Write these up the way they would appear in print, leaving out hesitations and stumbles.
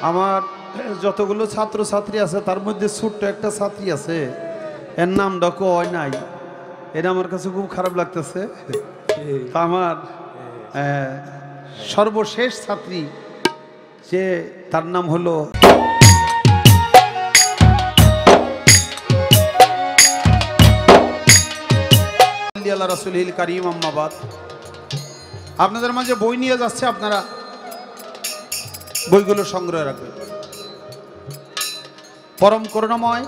আমার যতগুলো ছাত্র ছাত্রী আছে তার মধ্যে ছোট্ট একটা ছাত্রী আছে, এর নাম ডকো হয় নাই। এটা আমার কাছে খুব খারাপ লাগতেছে। তা আমার সর্বশেষ ছাত্রী যে তার নাম হলো আল্লাহ রাসূলুল কারীম। আম্মাবাদ, আপনাদের মাঝে বই নিয়ে যাচ্ছে, আপনারা বইগুলো সংগ্রহ রাখবেন। পরম করুণাময়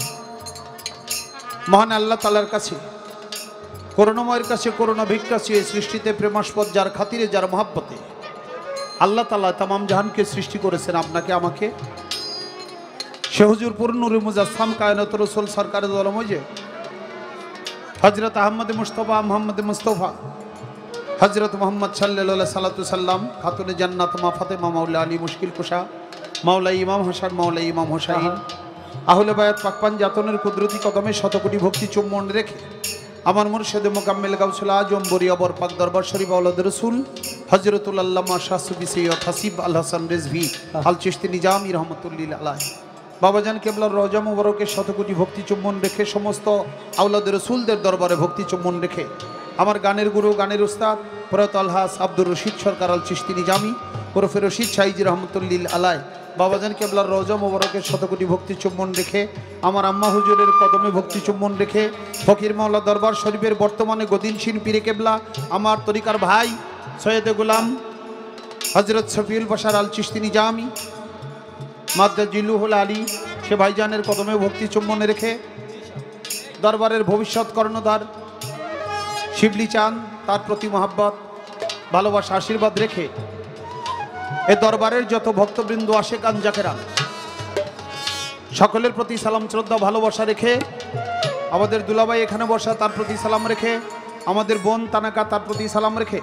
মহান আল্লাহ তাআলার কাছে, করুণাময়ের কাছে করুণা ভিক্ষা চেয়ে সৃষ্টিতে প্রেমাস্পদ যার খাতিরে যার মহাব্বতে আল্লাহ তাআলা তামাম জাহানকে সৃষ্টি করেছেন, আপনাকে আমাকে। সে হুজুরপুর নূরে মুজাসসাম কায়নাত রাসূল সরকার দলমজে হযরত আহমদ মুস্তাফা মুহাম্মদ মুস্তাফা হযরত মুহাম্মদ সাল্লাল্লাহু আলাইহি সাল্লাতু সাল্লাম খাতুনে জান্নাত মা ফাতেমা মাওলা আলী মুশকিল কুশা মাওলা ইমাম হাসান মাওলা ইমাম হোসাইন আহলে বায়াত পাকপান জাতনের কুদরতি কদমে শতকোটি ভক্তি চুম্বন রেখে আমার মুর্শিদে মুকাম্মেল গাউসুল আজম বরিয়াবর পাক দরবার শরীফ আওলাদ রাসূল হযরতুল আল্লামা শাহ সুফি সৈয়দ হাসিব আল হাসান রিজভী আল চিশতি নিজামী রহমাতুল্লাহ আলাইহি বাবাজান কেবলার রওজা মুবারকের শতকোটি ভক্তি চুম্বন রেখে সমস্ত আওলাদ রাসূলদের দরবারে ভক্তি চুম্বন রেখে আমার গানের গুরু গানের উস্তাদ প্রয়াত আলহাজ আব্দুর রশিদ সরকার আল চিশতি নিজামী ওরফে রশিদ সাইজি রহমাতুল্লাহ আলাইহি বাবাজান কেবলার রওজা মুবারকের শতকোটি ভক্তি চুম্বন রেখে আমার আম্মা হুজুরের কদমে ভক্তি চুম্বন রেখে ফকির মাওলা দরবার শরীফের বর্তমানে গদিনশীন পীরে কেবলা আমার তরিকার ভাই সৈয়দে গোলাম হযরত শফিউল বাশার আল চিশতি নিজামী মাদ্দাজিলুহুল আলী সে ভাইজানের কদমে ভক্তি চুম্বন রেখে দরবারের ভবিষ্যৎ কর্ণধার শিবলি চাঁদ তার প্রতি মহাব্বত ভালোবাসা আশীর্বাদ রেখে এ দরবারের যত ভক্তবৃন্দ আশেকান জাকেরা সকলের প্রতি সালাম শ্রদ্ধা ভালোবাসা রেখে আমাদের দুলাভাই এখানে বসা তার প্রতি সালাম রেখে আমাদের বোন তানাকা তার প্রতি সালাম রেখে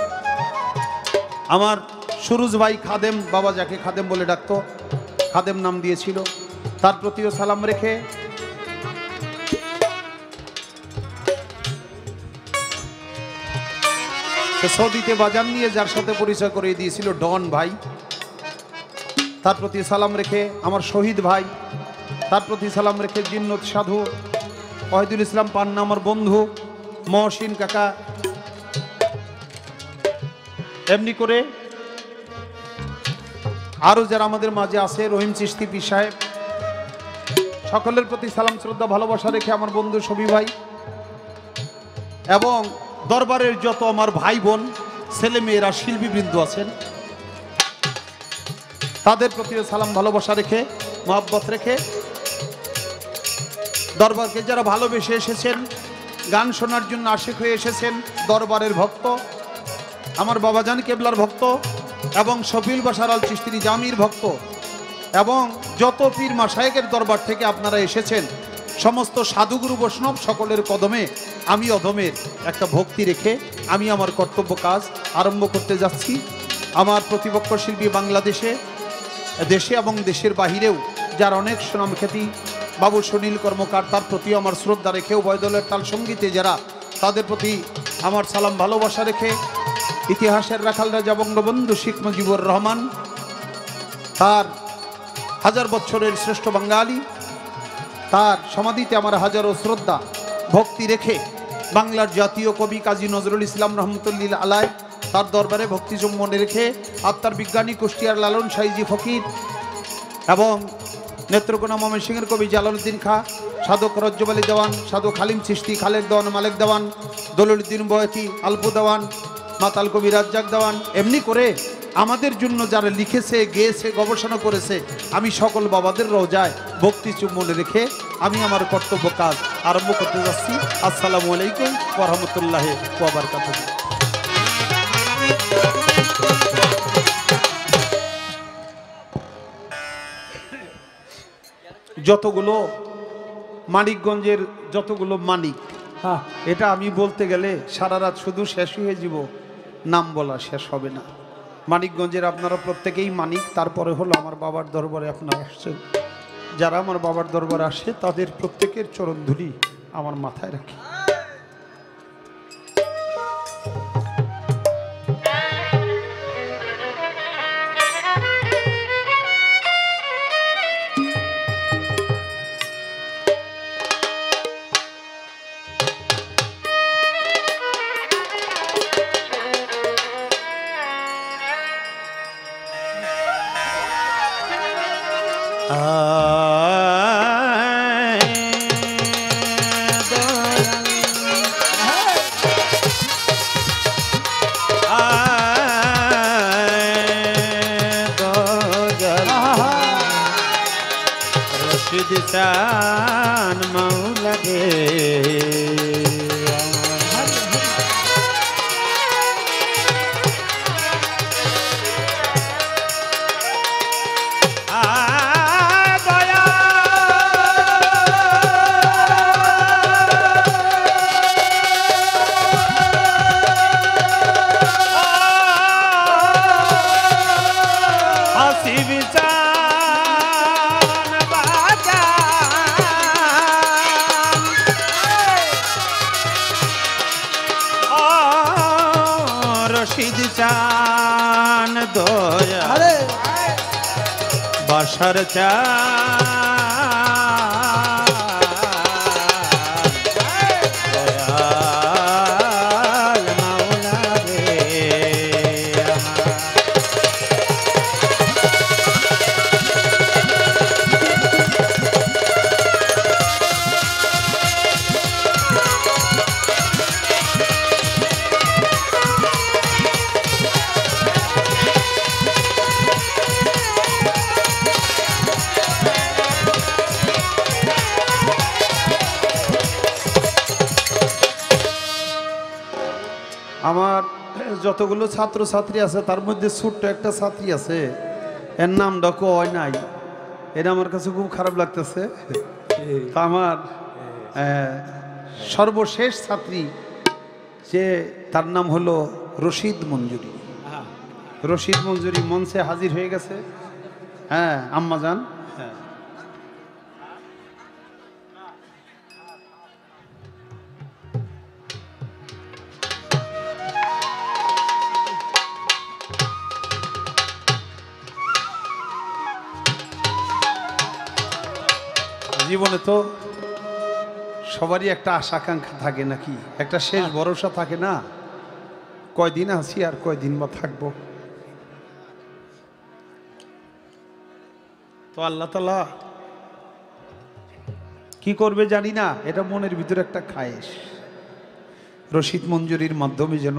আমার সুরুজ ভাই খাদেম, বাবা যাকে খাদেম বলে ডাকতো, খাদেম নাম দিয়েছিল, তার প্রতিও সালাম রেখে সৌদিতে বাজার নিয়ে যার সাথে পরিচয় করিয়ে দিয়েছিল ডন ভাই, তার প্রতি সালাম রেখে আমার শহীদ ভাই তার প্রতি সালাম রেখে জিন্নত সাধু ওয়াহিদুল ইসলাম পান্না আমার বন্ধু মহসিন কাকা, এমনি করে আরো যারা আমাদের মাঝে আছে রহিম চিশতি পীর সাহেব, সকলের প্রতি সালাম শ্রদ্ধা ভালোবাসা রেখে আমার বন্ধু শফি ভাই এবং দরবারের যত আমার ভাই বোন ছেলে মেয়েরা শিল্পীবৃন্দ আছেন তাদের প্রতিও সালাম ভালোবাসা রেখে মহব্বত রেখে দরবারকে যারা ভালোবেসে এসেছেন, গান শোনার জন্য আশিক হয়ে এসেছেন, দরবারের ভক্ত আমার বাবাজান কেবলার ভক্ত এবং শফিউল বাশার আল চিশতি নিজামীর ভক্ত এবং যত পীর মাশায়েখের দরবার থেকে আপনারা এসেছেন, সমস্ত সাধুগুরু বৈষ্ণব সকলের কদমে আমি অধমের একটা ভক্তি রেখে আমি আমার কর্তব্য কাজ আরম্ভ করতে যাচ্ছি। আমার প্রতিপক্ষ শিল্পী বাংলাদেশে দেশে এবং দেশের বাহিরেও যার অনেক সুনাম খ্যাতি বাবু সুনীল কর্মকার, তার প্রতিও আমার শ্রদ্ধা রেখে উভয়দলের তাল সঙ্গীতে যারা তাদের প্রতি আমার সালাম ভালোবাসা রেখে ইতিহাসের রাখাল রাজা বঙ্গবন্ধু শেখ মুজিবুর রহমান তার 1000 বছরের শ্রেষ্ঠ বাঙালি তার সমাধিতে আমার হাজারো শ্রদ্ধা ভক্তি রেখে বাংলার জাতীয় কবি কাজী নজরুল ইসলাম রহমতুল্লাহ আলাইহি তার দরবারে ভক্তি চুম্বন রেখে আত্মার বিজ্ঞানী কুষ্টিয়ার লালন সাইজি ফকির এবং নেত্রকোনা ময়মনসিংহের কবি জালালউদ্দিন খাঁ, সাধক রজ্জব আলী দেওয়ান, সাধক হালিম চিশতি, খালেদ দেওয়ান, মালেক দেওয়ান, দলিলউদ্দিন বয়াতি, আলপু দেওয়ান, মাতাল কবি রাজ্জাক দেওয়ান, এমনি করে আমাদের জন্য যারা লিখেছে গেয়েছে গবেষণা করেছে আমি সকল বাবাদের রওজায় ভক্তি চুম্বন রেখে আমি আমার কর্তব্য কাজ আরম্ভ করতে যাচ্ছি। আসসালামু আলাইকুম ওয়া রাহমাতুল্লাহি ওয়া বারাকাতুহু। যতগুলো মানিকগঞ্জের যতগুলো মানিক, এটা আমি বলতে গেলে সারা রাত শুধু শেষ হয়ে যাব, নাম বলা শেষ হবে না। মানিকগঞ্জের আপনারা প্রত্যেকেই মানিক, তারপরে হলো আমার বাবার দরবারে আপনারা আসছেন, যারা আমার বাবার দরবারে আসে তাদের প্রত্যেকের চরণ ধুলি আমার মাথায় রাখি। রশিদ চান মৌলা গে রশিদ চান দয়া বাসার চান দয়াল মাওলা রে আমার যতগুলো ছাত্র ছাত্রী আছে তার মধ্যে ছোট্ট একটা ছাত্রী আছে, এর নাম ডাকো হয় নাই, এটা আমার কাছে খুব খারাপ লাগতেছে। তা আমার সর্বশেষ ছাত্রী যে তার নাম হলো রশিদ মঞ্জুরি। রশিদ মঞ্জুরি মঞ্চে হাজির হয়ে গেছে। হ্যাঁ আম্মা যান, জীবনে তো সবারই একটা আশা আকাঙ্ক্ষা থাকে নাকি, একটা শেষ ভরসা থাকে না, কয়দিন আছি আর কয়দিন বা থাকবো। তো আল্লাহ তাআলা কি করবে জানি না, এটা মনের ভিতরে একটা খায়েশ। রশিদ মঞ্জুরির মাধ্যমে যেন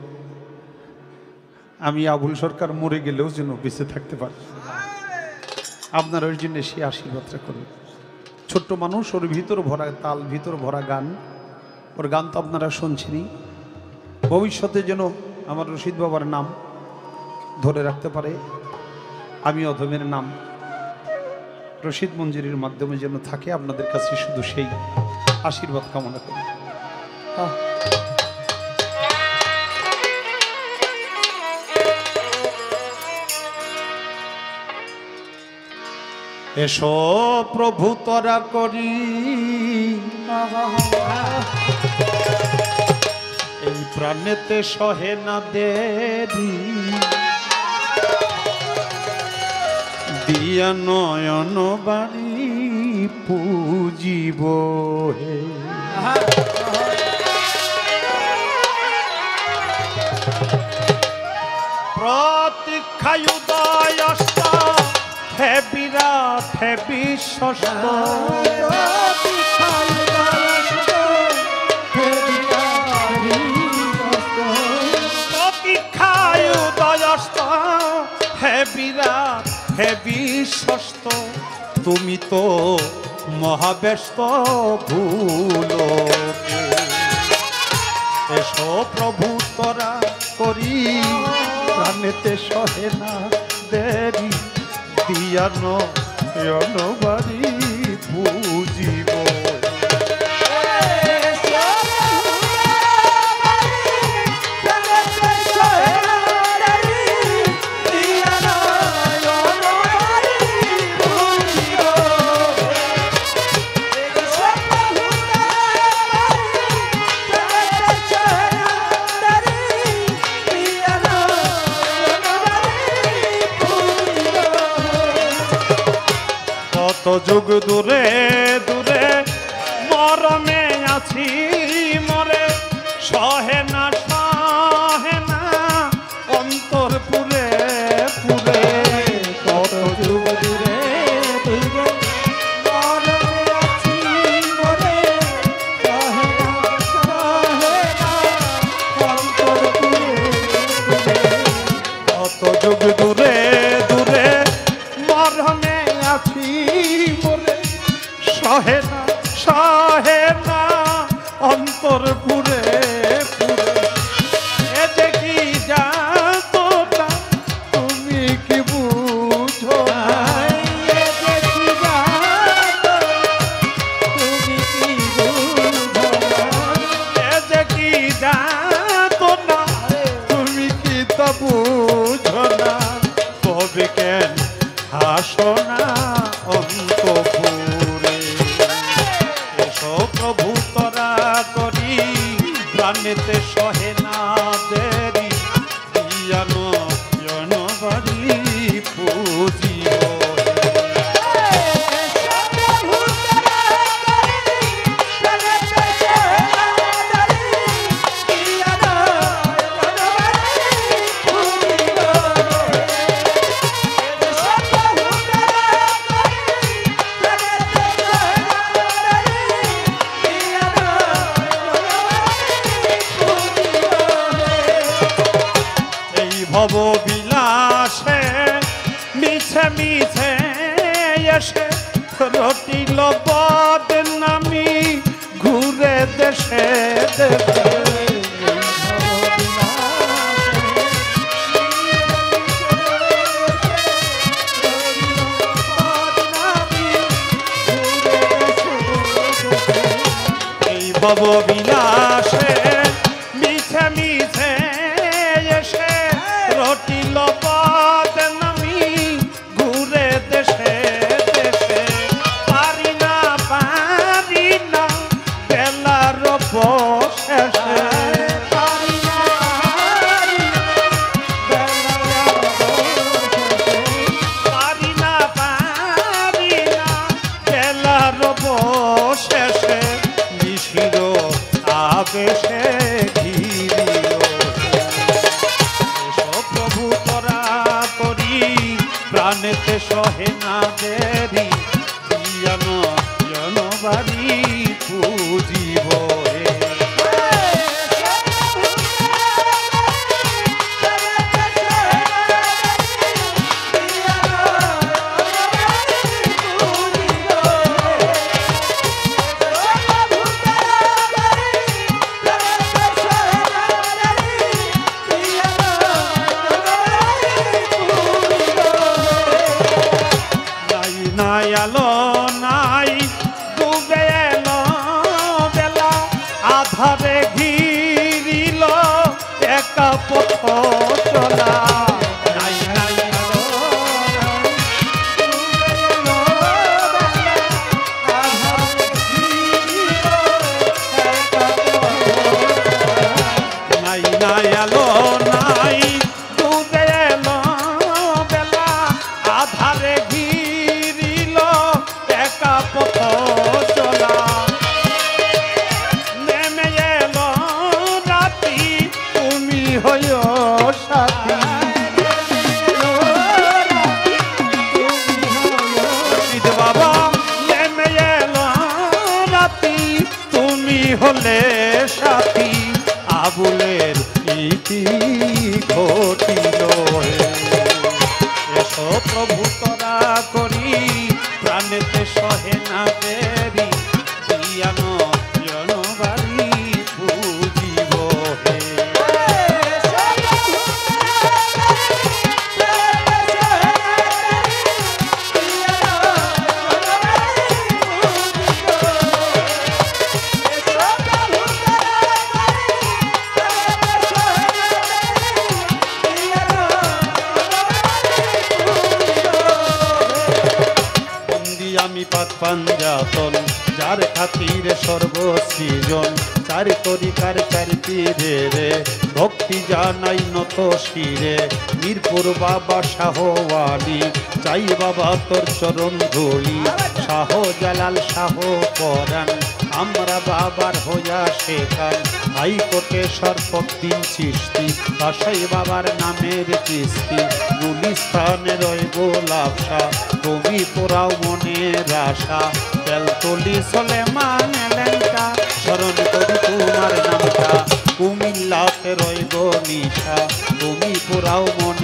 আমি আবুল সরকার মরে গেলেও যেন বেঁচে থাকতে পারি, আপনার ওই জন্য সে আশীর্বাদটা করবে। ছোট্ট মানুষ, ওর ভিতর ভরা তাল, ভিতর ভরা গান, ওর গান তো আপনারা শুনছেনই। ভবিষ্যতে যেন আমার রশিদ বাবার নাম ধরে রাখতে পারে, আমি অধমের নাম রশিদ মঞ্জুরির মাধ্যমে যেন থাকে, আপনাদের কাছে শুধু সেই আশীর্বাদ কামনা করি। এসো প্রভু তরা করি এই প্রাণেতে সহে না দেরি, দিয়া নয়ন বাণী পুজিব হে। প্রতীক্ষায় উদয় হে বিরাট হে বিশ্বস্ত, প্রতীক্ষায় উদয়স্ত হে বিরাট হে বিশ্বস্ত, তুমি তো মহাব্যস্ত ভুলো। এসো প্রভু তরা করি প্রাণেতে সহে না দেরি, দিয়া নয়ন বাণী পুজিব। কত যুগ দূরে দূরে মরণে আছি মরে, সহে না অন্তর পুরে পুরে। কত যুগ দূরে আছি বলে সহে না অন্তর পুরে পুরে এ যে কি জানো না তুমি কি বুঝো না এ যে কি জানো তুমি কি বুঝো না এ যে কি জানো না তুমি কি তো বুঝো না তবে কেন হাসো না অন্তপুরে এসো প্রভু তরা করি প্রাণেতে সহে না দেরি ইয়ানো জনবাড়ি পুজিও ভব বিলাসে মিছে মিছে এসে রটিল বদনামি ঘুরে দেশে দেশে এই ভব বিলাসে মিছে মিছে এসে রটিল বদনামি ঘুরে দেশে দেশে পারি না বেলার বশেষে পারি না বেলার বশেষে নিশির আবেশে প্রাণেতে সহে না দেরি ইয়ানো জনবাড়ি পুজিব আলো নাই ডুবে এলো বেলা আধারে ঘিরিল একা পথ চলা নাই নাই নাই নাই আলো নাই ডুবে এলো বেলা আধারে পথ চলা নেমে এলো রাতি তুমি হইও সাথী বাবা নেমে এলো রাতি তুমি হলে সাথী আবুলের ইতি ঘটিল এসো প্রভু তরা করি প্রাণেতে সহে না দেরি ইয়ানো জনবাড়ি পুজিব হে আমি পাত পাঞ্জাতন যার খাতিরে সর্বসৃজন চার তরিকার চার তীরে রে ভক্তি জানাই নত শিরে মিরপুর বাবা শাহওয়ালি চাই বাবা তোর চরণ ধুলি শাহ জালাল শাহ পরাণ আমরা বাবার হইয়া শেখান হাইকোর্টে সর্বদিন সৃষ্টি বাসাই বাবার নামের কিস্তি গুলিস্তানে রয় গোলাপসা তুমি পোড়াও মনের আশা তেলতলি সলেমান লেঙ্কা স্মরণ করি তোমার নামটা কুমিল্লাতে রয় গো নিশা তুমি পোড়াও মনের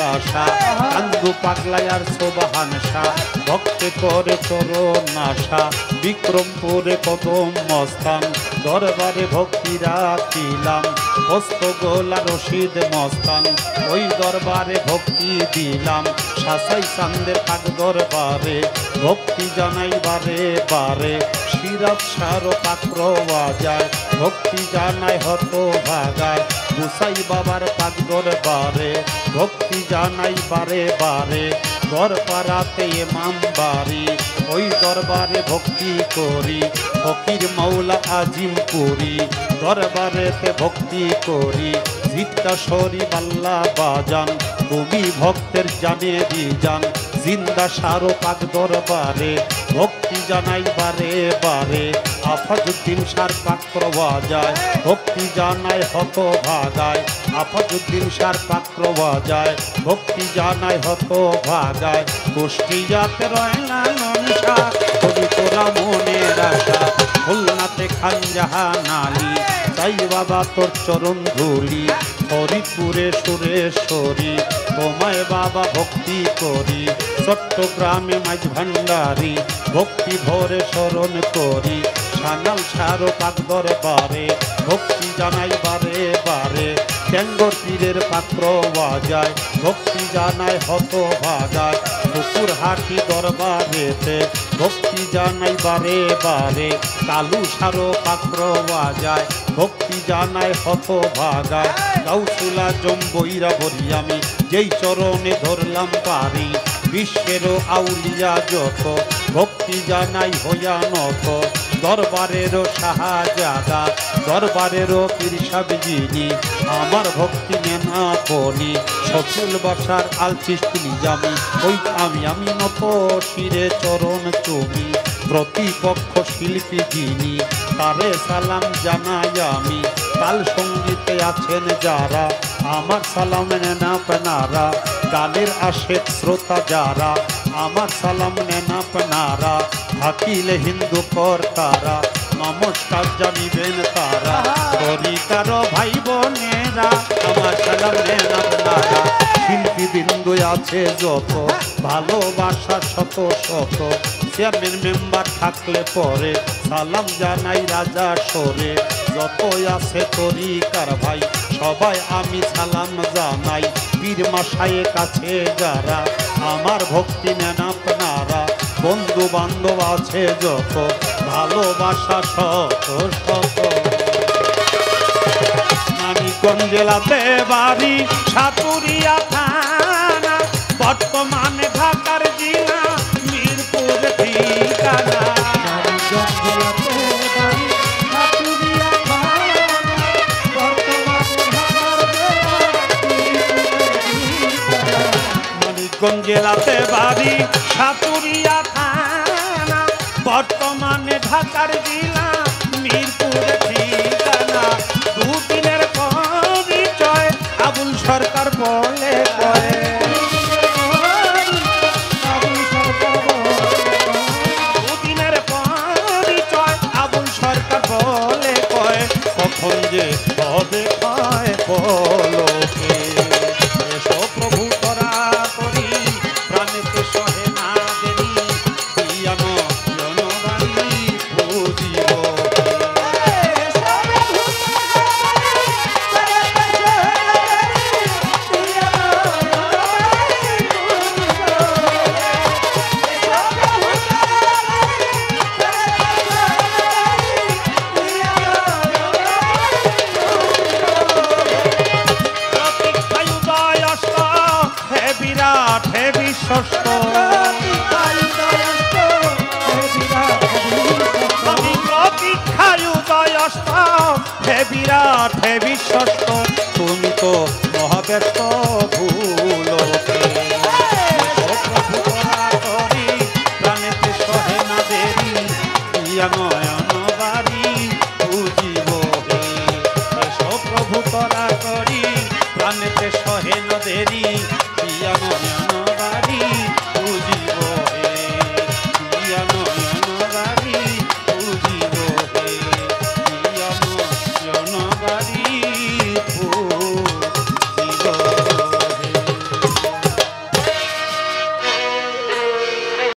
আশা কান্দু পাগলাই আর সোবাহান শাহ ভক্তে করে চরণ আশা বিক্রমপুরে কদম মস্তান দরবারে ভক্তি রাখিলাম হস্ত গোলা রশিদ মস্তান ওই দরবারে ভক্তি দিলাম সাসাই চান্দের পাক দরবারে ভক্তি জানাই বারে বারে সিরাজ সার পাত্র বাজায় ভক্তি জানাই হত ভাগায় গুসাই বাবার পাক দরবারে ভক্তি জানাই বারে বারে দরবারাতে ইমাম বাড়ি ওই দরবারে ভক্তি করি ফকির মৌলা আজিম পুরি দরবারেতে ভক্তি করি জিদ্দা শরীফ আল্লাহ বাজান তুমি ভক্তের জানে জান জিন্দা সারো পাক দরবারে ভক্তি জানাই বারে বারে আফাজুদ্দিন সার পাক প্রবাজায় ভক্তি জানাই হত ভাগায় আফাজুদ্দিন সার পাক প্রবাজায় ভক্তি জানাই হত ভাগায় কুষ্টিয়াতে রয়না ননসা কবি তোরা মনের আশা খুলনাতে খান জাহান আলী তাই বাবা তোর চরণ ধুলি হরিপুরে সুরেশ্বরী তোমায় বাবা ভক্তি করি চট্টগ্রামে মাঝ ভান্ডারি ভক্তি ভরে স্মরণ করি সানাল সারো পাক দরবারে ভক্তি জানাই বারে বারে ট্যাঙ্গর পীরের পাত্র বাজায় ভক্তি জানাই হত ভাগায় পুকুর হাটি দরবারেতে ভক্তি জানাই বারে বারে কালু সারো পাত্র বাজায় ভক্তি জানাই হত ভাগায় গাউসুলা জম্বইরা বলি আমি যেই চরণে ধরলাম পারি বিশ্বেরও আউলিয়া যত ভক্তি জানাই হইয়া নত দরবারেরও সাহাজাদা দরবারেরও পীর সাহেব যিনি আমার ভক্তি মেনা পনি সফুল বাসার আল চিশতি নিজামি ওই আমি নত শিরে চরণ চুমি প্রতিপক্ষ শিল্পী যিনি তারে সালাম জানাই আমি কাল সঙ্গীতে আছেন যারা আমার সালাম নেনা পেনারা গানের আশেক শ্রোতা যারা আমার সালাম নেনা পেনারা থাকিলে হিন্দু কর্তারা নমস্কার জানিবেন তারা তরিকারো ভাই বোনেরা আমার সালাম নেনা পেনারা শিল্পী বিন্দু আছে যত ভালোবাসা শত শত চেয়ারম্যান মেম্বার থাকলে পরে সালাম জানাই রাজা সরে যতই আছে তরিকার ভাই সবাই আমি সালাম জানাই পীর মশাইয়ের কাছে যারা আমার ভক্তি নেন আপনারা বন্ধু বান্ধব আছে যত ভালোবাসা শত শত মানিকগঞ্জ জেলাতে বাড়ি সাতুরিয়া থানা বর্তমানে ঢাকার জেলা মিরপুর ঠিকানা মানিকগঞ্জ জেলাতে বাড়ি সাতুরিয়া থানা বর্তমানে ঢাকার জেলা মিরপুর ঠিকানা দুদিনের পরিচয় আবুল সরকার বলে কয় দুদিনের পরিচয় আবুল সরকার বলে কয় কখন যে হবে কয় বলোকে এসো প্রভু তোরা করি প্রাণেতে সহে না দেরি পিয়ানো জনবাণী বুঝিব ষষ্ঠ প্রতীক্ষায়ুদয়স্ত হে বিরাট হে বিশ্বস্ত তুমি তো মহাব্যস্ত ভুলোকে প্রভু করি প্রাণেতে সহে না দেরি ইয়া নয়ন বাড়ি বুঝিব হে এসো প্রভু করা করি প্রাণেতে সহে না দেরি